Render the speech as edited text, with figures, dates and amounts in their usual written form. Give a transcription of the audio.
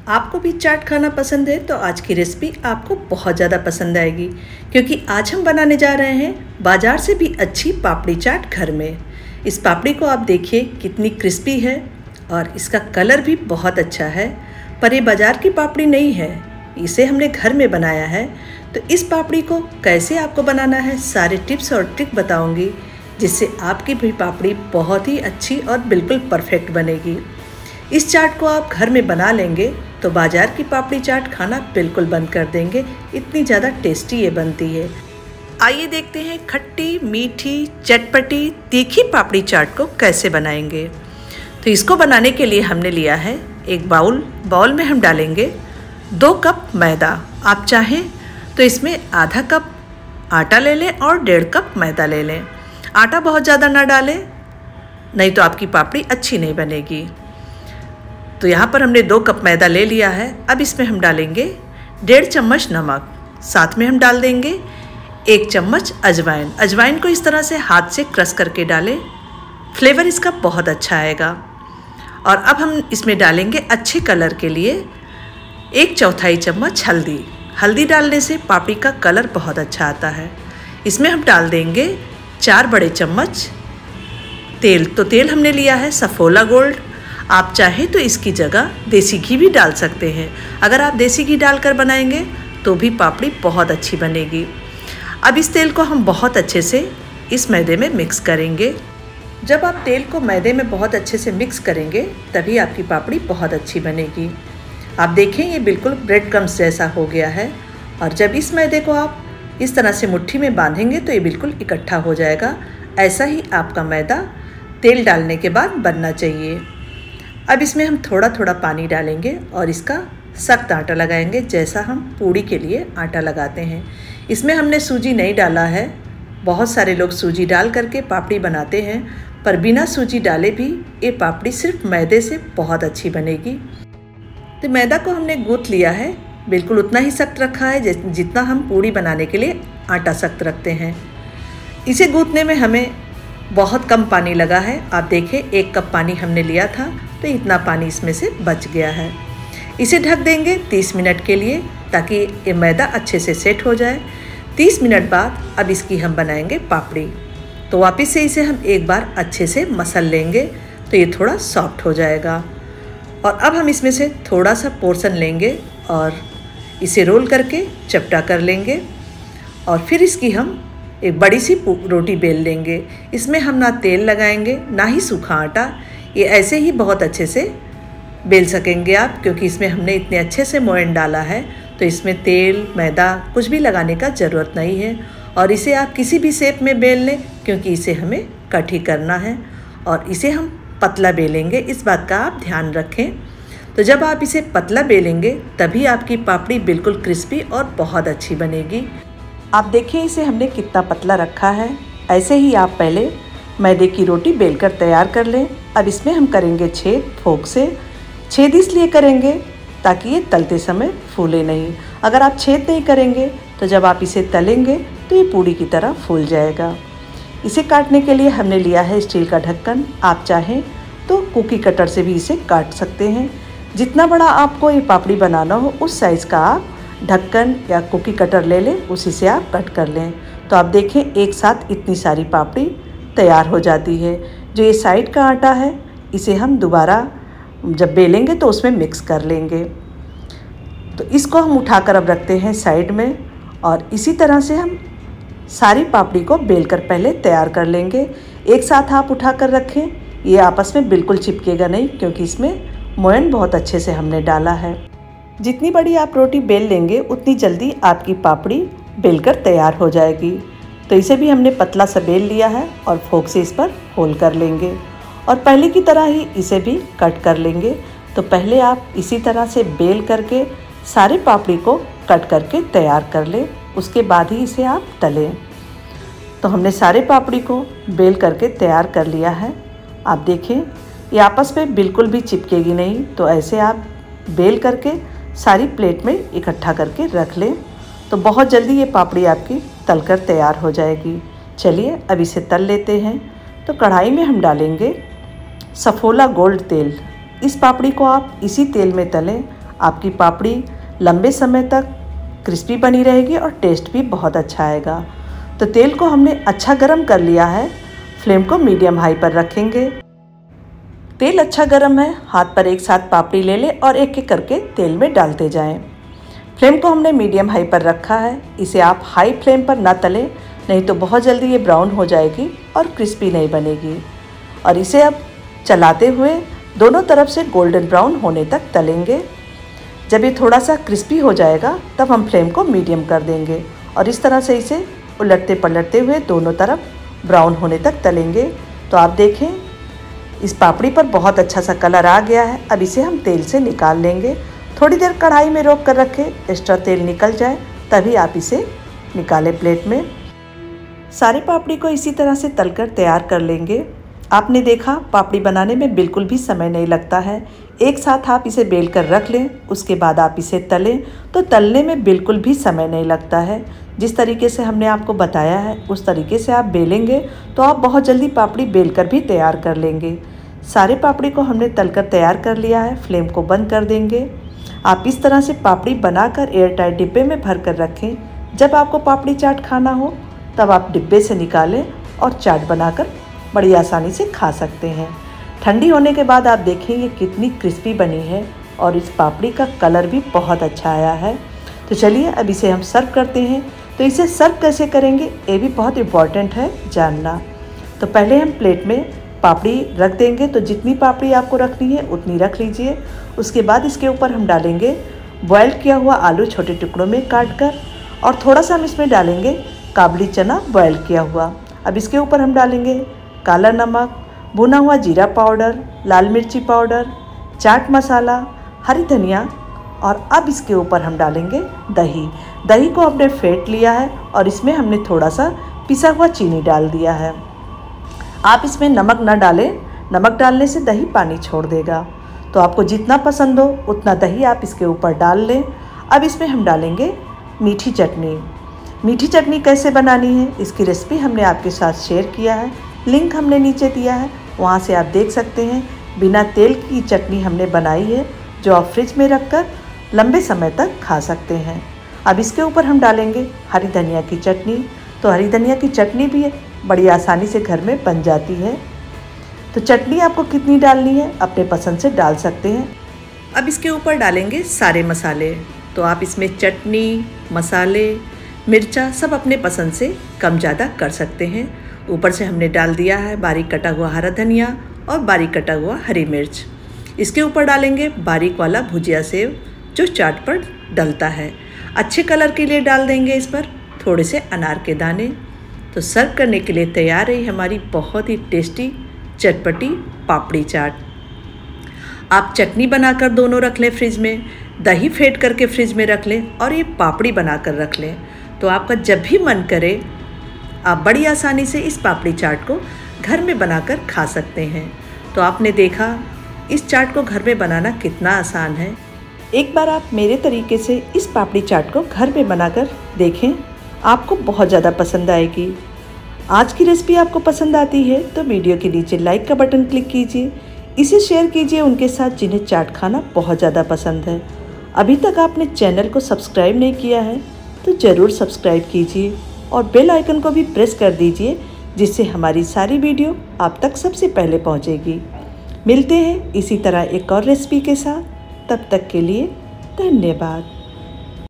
आपको भी चाट खाना पसंद है तो आज की रेसिपी आपको बहुत ज़्यादा पसंद आएगी, क्योंकि आज हम बनाने जा रहे हैं बाज़ार से भी अच्छी पापड़ी चाट घर में। इस पापड़ी को आप देखिए कितनी क्रिस्पी है और इसका कलर भी बहुत अच्छा है। पर ये बाज़ार की पापड़ी नहीं है, इसे हमने घर में बनाया है। तो इस पापड़ी को कैसे आपको बनाना है सारे टिप्स और ट्रिक बताऊंगी, जिससे आपकी भी पापड़ी बहुत ही अच्छी और बिल्कुल परफेक्ट बनेगी। इस चाट को आप घर में बना लेंगे तो बाज़ार की पापड़ी चाट खाना बिल्कुल बंद कर देंगे, इतनी ज़्यादा टेस्टी ये बनती है। आइए देखते हैं खट्टी मीठी चटपटी तीखी पापड़ी चाट को कैसे बनाएंगे। तो इसको बनाने के लिए हमने लिया है एक बाउल में हम डालेंगे 2 कप मैदा। आप चाहें तो इसमें आधा कप आटा ले लें और 1.5 कप मैदा ले लें। आटा बहुत ज़्यादा ना डालें, नहीं तो आपकी पापड़ी अच्छी नहीं बनेगी। तो यहाँ पर हमने 2 कप मैदा ले लिया है। अब इसमें हम डालेंगे 1.5 चम्मच नमक, साथ में हम डाल देंगे 1 चम्मच अजवाइन। अजवाइन को इस तरह से हाथ से क्रश करके डालें, फ्लेवर इसका बहुत अच्छा आएगा। और अब हम इसमें डालेंगे अच्छे कलर के लिए 1/4 चम्मच हल्दी। हल्दी डालने से पापड़ी का कलर बहुत अच्छा आता है। इसमें हम डाल देंगे 4 बड़े चम्मच तेल। तो तेल हमने लिया है सफोला गोल्ड। आप चाहें तो इसकी जगह देसी घी भी डाल सकते हैं। अगर आप देसी घी डालकर बनाएंगे तो भी पापड़ी बहुत अच्छी बनेगी। अब इस तेल को हम बहुत अच्छे से इस मैदे में मिक्स करेंगे। जब आप तेल को मैदे में बहुत अच्छे से मिक्स करेंगे तभी आपकी पापड़ी बहुत अच्छी बनेगी। आप देखें ये बिल्कुल ब्रेड क्रम्स जैसा हो गया है। और जब इस मैदे को आप इस तरह से मुट्ठी में बांधेंगे तो ये बिल्कुल इकट्ठा हो जाएगा। ऐसा ही आपका मैदा तेल डालने के बाद बनना चाहिए। अब इसमें हम थोड़ा थोड़ा पानी डालेंगे और इसका सख्त आटा लगाएंगे, जैसा हम पूड़ी के लिए आटा लगाते हैं। इसमें हमने सूजी नहीं डाला है। बहुत सारे लोग सूजी डाल करके पापड़ी बनाते हैं, पर बिना सूजी डाले भी ये पापड़ी सिर्फ मैदे से बहुत अच्छी बनेगी। तो मैदा को हमने गूँथ लिया है, बिल्कुल उतना ही सख्त रखा है जितना हम पूड़ी बनाने के लिए आटा सख्त रखते हैं। इसे गूँथने में हमें बहुत कम पानी लगा है। आप देखें 1 कप पानी हमने लिया था तो इतना पानी इसमें से बच गया है। इसे ढक देंगे 30 मिनट के लिए ताकि ये मैदा अच्छे से सेट हो जाए। 30 मिनट बाद अब इसकी हम बनाएंगे पापड़ी। तो वापस से इसे हम एक बार अच्छे से मसल लेंगे तो ये थोड़ा सॉफ्ट हो जाएगा। और अब हम इसमें से थोड़ा सा पोर्शन लेंगे और इसे रोल करके चपटा कर लेंगे। और फिर इसकी हम एक बड़ी सी रोटी बेल लेंगे। इसमें हम ना तेल लगाएंगे ना ही सूखा आटा, ये ऐसे ही बहुत अच्छे से बेल सकेंगे आप, क्योंकि इसमें हमने इतने अच्छे से मोयन डाला है तो इसमें तेल मैदा कुछ भी लगाने का ज़रूरत नहीं है। और इसे आप किसी भी शेप में बेल लें, क्योंकि इसे हमें कट ही करना है और इसे हम पतला बेलेंगे, इस बात का आप ध्यान रखें। तो जब आप इसे पतला बेलेंगे तभी आपकी पापड़ी बिल्कुल क्रिस्पी और बहुत अच्छी बनेगी। आप देखिए इसे हमने कितना पतला रखा है। ऐसे ही आप पहले मैदे की रोटी बेलकर तैयार कर लें। अब इसमें हम करेंगे छेद फोक से। छेद इसलिए करेंगे ताकि ये तलते समय फूले नहीं। अगर आप छेद नहीं करेंगे तो जब आप इसे तलेंगे तो ये पूड़ी की तरह फूल जाएगा। इसे काटने के लिए हमने लिया है स्टील का ढक्कन। आप चाहें तो कुकी कटर से भी इसे काट सकते हैं। जितना बड़ा आपको ये पापड़ी बनाना हो उस साइज़ का आप ढक्कन या कुकी कटर ले लें, उसी से आप कट कर लें। तो आप देखें एक साथ इतनी सारी पापड़ी तैयार हो जाती है। जो ये साइड का आटा है इसे हम दोबारा जब बेलेंगे तो उसमें मिक्स कर लेंगे। तो इसको हम उठाकर अब रखते हैं साइड में और इसी तरह से हम सारी पापड़ी को बेलकर पहले तैयार कर लेंगे। एक साथ आप उठाकर रखें, ये आपस में बिल्कुल चिपकेगा नहीं, क्योंकि इसमें मोयन बहुत अच्छे से हमने डाला है। जितनी बड़ी आप रोटी बेल लेंगे उतनी जल्दी आपकी पापड़ी बेलकर तैयार हो जाएगी। तो इसे भी हमने पतला सा बेल लिया है और फोक से इस पर होल कर लेंगे और पहले की तरह ही इसे भी कट कर लेंगे। तो पहले आप इसी तरह से बेल करके सारे पापड़ी को कट करके तैयार कर लें, उसके बाद ही इसे आप तलें। तो हमने सारे पापड़ी को बेल करके तैयार कर लिया है। आप देखें ये आपस में बिल्कुल भी चिपकेगी नहीं। तो ऐसे आप बेल करके सारी प्लेट में इकट्ठा करके रख लें तो बहुत जल्दी ये पापड़ी आपकी तलकर तैयार हो जाएगी। चलिए अब इसे तल लेते हैं। तो कढ़ाई में हम डालेंगे सफोला गोल्ड तेल। इस पापड़ी को आप इसी तेल में तलें। आपकी पापड़ी लंबे समय तक क्रिस्पी बनी रहेगी और टेस्ट भी बहुत अच्छा आएगा। तो तेल को हमने अच्छा गरम कर लिया है, फ्लेम को मीडियम हाई पर रखेंगे। तेल अच्छा गरम है, हाथ पर एक साथ पापड़ी ले लें और एक एक करके तेल में डालते जाएं। फ्लेम को हमने मीडियम हाई पर रखा है। इसे आप हाई फ्लेम पर ना तलें, नहीं तो बहुत जल्दी ये ब्राउन हो जाएगी और क्रिस्पी नहीं बनेगी। और इसे अब चलाते हुए दोनों तरफ से गोल्डन ब्राउन होने तक तलेंगे। जब ये थोड़ा सा क्रिस्पी हो जाएगा तब हम फ्लेम को मीडियम कर देंगे और इस तरह से इसे उलटते पलटते हुए दोनों तरफ ब्राउन होने तक तलेंगे। तो आप देखें इस पापड़ी पर बहुत अच्छा सा कलर आ गया है। अब इसे हम तेल से निकाल लेंगे। थोड़ी देर कढ़ाई में रोक कर रखें, एक्स्ट्रा तेल निकल जाए, तभी आप इसे निकालें प्लेट में। सारे पापड़ी को इसी तरह से तलकर तैयार कर लेंगे। आपने देखा पापड़ी बनाने में बिल्कुल भी समय नहीं लगता है। एक साथ आप इसे बेल कर रख लें, उसके बाद आप इसे तलें तो तलने में बिल्कुल भी समय नहीं लगता है। जिस तरीके से हमने आपको बताया है उस तरीके से आप बेलेंगे तो आप बहुत जल्दी पापड़ी बेल कर भी तैयार कर लेंगे। सारे पापड़ी को हमने तलकर तैयार कर लिया है। फ्लेम को बंद कर देंगे। आप इस तरह से पापड़ी बनाकर एयरटाइट डिब्बे में भर कर रखें। जब आपको पापड़ी चाट खाना हो तब आप डिब्बे से निकालें और चाट बनाकर बड़ी आसानी से खा सकते हैं। ठंडी होने के बाद आप देखें ये कितनी क्रिस्पी बनी है और इस पापड़ी का कलर भी बहुत अच्छा आया है। तो चलिए अब इसे हम सर्व करते हैं। तो इसे सर्व कैसे करेंगे ये भी बहुत इम्पॉर्टेंट है जानना। तो पहले हम प्लेट में पापड़ी रख देंगे। तो जितनी पापड़ी आपको रखनी है उतनी रख लीजिए। उसके बाद इसके ऊपर हम डालेंगे बॉयल किया हुआ आलू छोटे टुकड़ों में काट कर, और थोड़ा सा हम इसमें डालेंगे काबुली चना बॉयल किया हुआ। अब इसके ऊपर हम डालेंगे काला नमक, भुना हुआ जीरा पाउडर, लाल मिर्ची पाउडर, चाट मसाला, हरी धनिया, और अब इसके ऊपर हम डालेंगे दही। दही को हमने फेंट लिया है और इसमें हमने थोड़ा सा पिसा हुआ चीनी डाल दिया है। आप इसमें नमक न डालें, नमक डालने से दही पानी छोड़ देगा। तो आपको जितना पसंद हो उतना दही आप इसके ऊपर डाल लें। अब इसमें हम डालेंगे मीठी चटनी। मीठी चटनी कैसे बनानी है इसकी रेसिपी हमने आपके साथ शेयर किया है, लिंक हमने नीचे दिया है, वहाँ से आप देख सकते हैं। बिना तेल की चटनी हमने बनाई है जो आप फ्रिज में रखकर लंबे समय तक खा सकते हैं। अब इसके ऊपर हम डालेंगे हरी धनिया की चटनी। तो हरी धनिया की चटनी भी बड़ी आसानी से घर में बन जाती है। तो चटनी आपको कितनी डालनी है अपने पसंद से डाल सकते हैं। अब इसके ऊपर डालेंगे सारे मसाले। तो आप इसमें चटनी, मसाले, मिर्चा सब अपने पसंद से कम ज़्यादा कर सकते हैं। ऊपर से हमने डाल दिया है बारीक कटा हुआ हरा धनिया और बारीक कटा हुआ हरी मिर्च। इसके ऊपर डालेंगे बारीक वाला भुजिया सेव जो चाट पर डलता है। अच्छे कलर के लिए डाल देंगे इस पर थोड़े से अनार के दाने। तो सर्व करने के लिए तैयार है हमारी बहुत ही टेस्टी चटपटी पापड़ी चाट। आप चटनी बनाकर दोनों रख लें फ्रिज में, दही फेंट करके फ्रिज में रख लें और ये पापड़ी बनाकर रख लें। तो आपका जब भी मन करे आप बड़ी आसानी से इस पापड़ी चाट को घर में बनाकर खा सकते हैं। तो आपने देखा इस चाट को घर में बनाना कितना आसान है। एक बार आप मेरे तरीके से इस पापड़ी चाट को घर में बनाकर देखें, आपको बहुत ज़्यादा पसंद आएगी। आज की रेसिपी आपको पसंद आती है तो वीडियो के नीचे लाइक का बटन क्लिक कीजिए, इसे शेयर कीजिए उनके साथ जिन्हें चाट खाना बहुत ज़्यादा पसंद है। अभी तक आपने चैनल को सब्सक्राइब नहीं किया है तो ज़रूर सब्सक्राइब कीजिए और बेल आइकन को भी प्रेस कर दीजिए, जिससे हमारी सारी वीडियो आप तक सबसे पहले पहुंचेगी। मिलते हैं इसी तरह एक और रेसिपी के साथ, तब तक के लिए धन्यवाद।